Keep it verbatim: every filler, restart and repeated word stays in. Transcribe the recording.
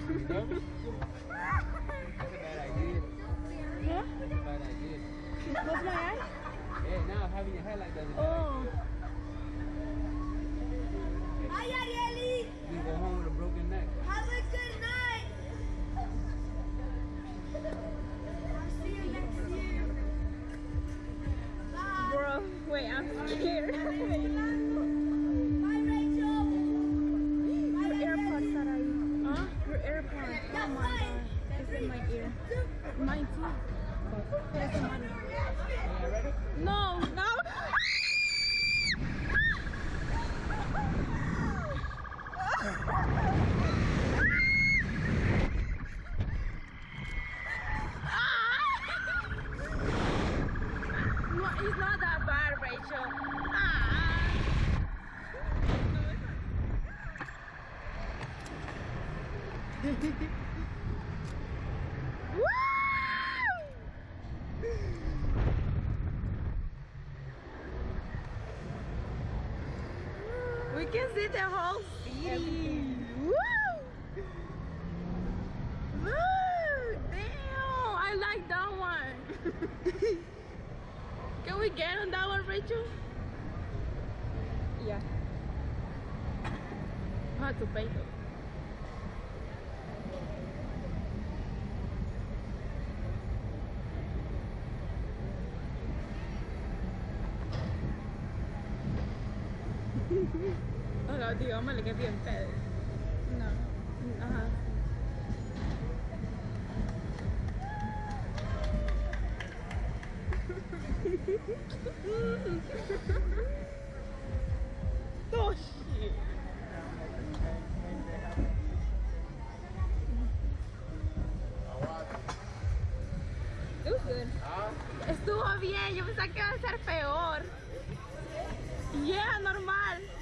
That's a bad idea. Huh? That's a bad idea. Close my eyes? Yeah, now having your hair like that is a bad Oh. Hi, Arieli. idea. You can go home with a broken neck. Have a good night. I'll see you next year. Bye. Bro, wait, I'm scared. Bye, Rachel. Your AirPods are right. Huh? Your AirPods. Oh my god. It's in my ear. Mine too. There's one. Yeah, ready? No, no. No, it's not that bad, Rachel. Ah. We can see the whole city. Woo! Look, damn! I like that one. Can we get on that one, Rachel? Yeah. I have to pay though. Oh no, tío, vamos a le que bien pedo. No. Ajá. Oh shit. It was good. Estuvo bien, yo pensaba que iba a ser peor. Yeah, normal.